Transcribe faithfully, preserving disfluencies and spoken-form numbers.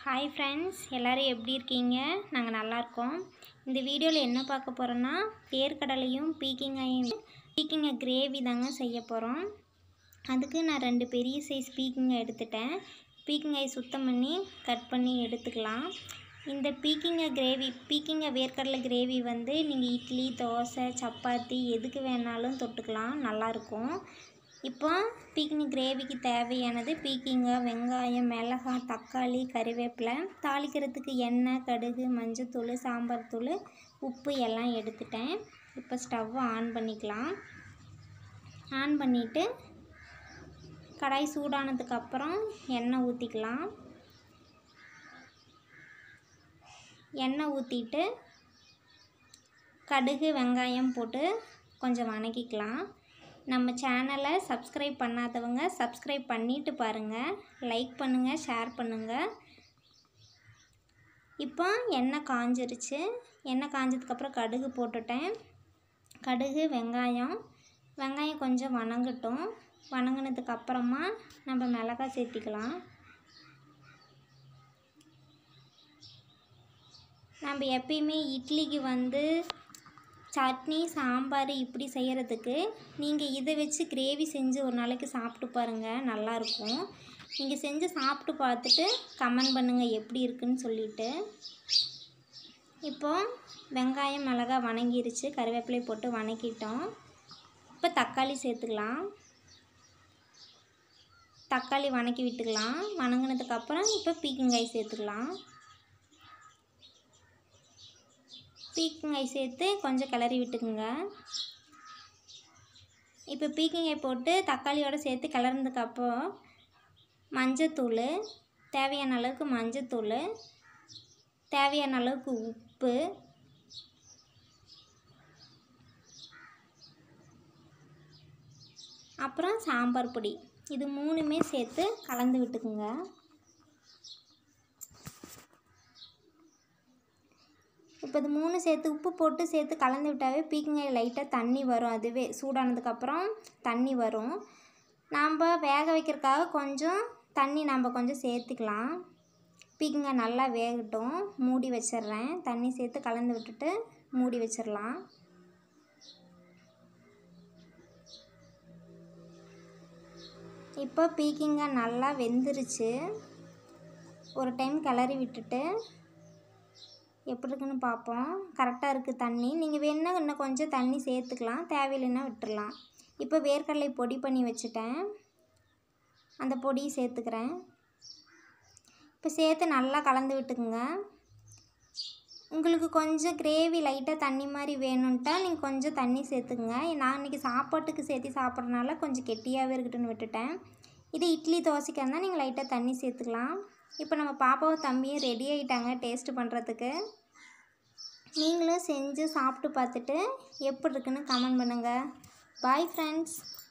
Hi friends, எல்லோரும் எப்படி இருக்கீங்க? நாங்கள் நல்லாயிருக்கோம். இந்த வீடியோவில் என்ன பார்க்க போகிறோன்னா, வேர்க்கடலையும் பீக்கிங்காயும் பீக்கிங்கை கிரேவி தாங்க செய்ய போகிறோம். அதுக்கு நான் ரெண்டு பெரிய சைஸ் பீக்கிங்கை எடுத்துட்டேன். பீக்கிங்காயை சுத்தம் பண்ணி கட் பண்ணி எடுத்துக்கலாம். இந்த பீக்கிங்கை கிரேவி பீக்கிங்கை வேர்க்கடலை கிரேவி வந்து நீங்கள் இட்லி, தோசை, சப்பாத்தி எதுக்கு வேணாலும் தொட்டுக்கலாம், நல்லாயிருக்கும். இப்போ பீக்கிங் கிரேவிக்கு தேவையானது பீக்கிங்காய், வெங்காயம், மிளகாய், தக்காளி, கறிவேப்பிலை, தாளிக்கிறதுக்கு எண்ணெய், கடுகு, மஞ்சத்தூள், சாம்பார் தூள், உப்பு எல்லாம் எடுத்துட்டேன். இப்போ ஸ்டவ்வை ஆன் பண்ணிக்கலாம். ஆன் பண்ணிவிட்டு கடாய் சூடானதுக்கப்புறம் எண்ணெய் ஊற்றிக்கலாம். எண்ணெய் ஊற்றிட்டு கடுகு, வெங்காயம் போட்டு கொஞ்சம் வணக்கிக்கலாம். நம்ம சேனலை சப்ஸ்கிரைப் பண்ணாதவங்க சப்ஸ்கிரைப் பண்ணிவிட்டு பாருங்கள். லைக் பண்ணுங்கள், ஷேர் பண்ணுங்கள். இப்போ எண்ணெய் காஞ்சிருச்சு. எண்ணெய் காஞ்சதுக்கப்புறம் கடுகு போட்டுட்டேன். கடுகு, வெங்காயம் வெங்காயம் கொஞ்சம் வணங்கட்டும். வணங்கினதுக்கப்புறமா நம்ம மிளகாய் சேர்த்திக்கலாம். நம்ம எப்பயுமே இட்லிக்கு வந்து சட்னி, சாம்பார் இப்படி செய்கிறதுக்கு நீங்கள் இதை வச்சு கிரேவி செஞ்சு ஒரு நாளைக்கு சாப்பிட்டு பாருங்கள், நல்லாயிருக்கும். நீங்கள் செஞ்சு சாப்பிட்டு பார்த்துட்டு கமெண்ட் பண்ணுங்கள் எப்படி இருக்குன்னு சொல்லிவிட்டு. இப்போது வெங்காயம், மிளகாய் வணங்கிருச்சு. கருவேப்பிலை போட்டு வணக்கிட்டோம். இப்போ தக்காளி சேர்த்துக்கலாம். தக்காளி வணக்கி விட்டுக்கலாம். வணங்கினதுக்கப்புறம் இப்போ பீக்கிங்காய் சேர்த்துக்கலாம். பீக்கிங்காய் சேர்த்து கொஞ்சம் கிளறி விட்டுக்குங்க. இப்போ பீக்கிங்காய் போட்டு தக்காளியோடு சேர்த்து கிளறினதுக்கப்புறம் மஞ்சத்தூள், தேவையான அளவுக்கு மஞ்சத்தூள், தேவையான அளவுக்கு உப்பு, அப்புறம் சாம்பார் பொடி, இது மூணுமே சேர்த்து கலந்து விட்டுக்குங்க. இப்போ இது மூணு சேர்த்து உப்பு போட்டு சேர்த்து கலந்து விட்டாவே பீக்கிங்காய் லைட்டாக தண்ணி வரும். அதுவே சூடானதுக்கப்புறம் தண்ணி வரும். நாம் வேக வைக்கிறதுக்காக கொஞ்சம் தண்ணி நம்ம கொஞ்சம் சேர்த்துக்கலாம். பீக்கிங்காய் நல்லா வேகட்டும். மூடி வச்சிட்றேன். தண்ணி சேர்த்து கலந்து விட்டுட்டு மூடி வச்சிடலாம். இப்போ பீக்கிங்காய் நல்லா வெந்துருச்சு. ஒரு டைம் கிளறி விட்டுட்டு எப்படி இருக்குன்னு பார்ப்போம். கரெக்டாக இருக்குது தண்ணி. நீங்கள் வேணுன்னா இன்னும் கொஞ்சம் தண்ணி சேர்த்துக்கலாம், தேவையில்லைன்னா விட்டுடலாம். இப்போ வேர்க்கடலை பொடி பண்ணி வச்சுட்டேன். அந்த பொடியை சேர்த்துக்கிறேன். இப்போ சேர்த்து நல்லா கலந்து விட்டுக்குங்க. உங்களுக்கு கொஞ்சம் கிரேவி லைட்டாக தண்ணி மாதிரி வேணும்ட்டா நீங்கள் கொஞ்சம் தண்ணி சேர்த்துக்குங்க. நான் இன்றைக்கி சாப்பாட்டுக்கு சேர்த்து சாப்பிட்றதுனால கொஞ்சம் கெட்டியாகவே இருக்கட்டுன்னு விட்டுட்டேன். இது இட்லி, தோசைக்கு இருந்தால் நீங்கள் லைட்டாக தண்ணி சேர்த்துக்கலாம். இப்போ நம்ம பாப்பாவும் தம்பியும் ரெடி ஆகிட்டாங்க டேஸ்ட்டு பண்ணுறதுக்கு. நீங்களும் செஞ்சு சாப்பிட்டு பார்த்துட்டு எப்படி இருக்குன்னு கமெண்ட் பண்ணுங்கள். Bye friends.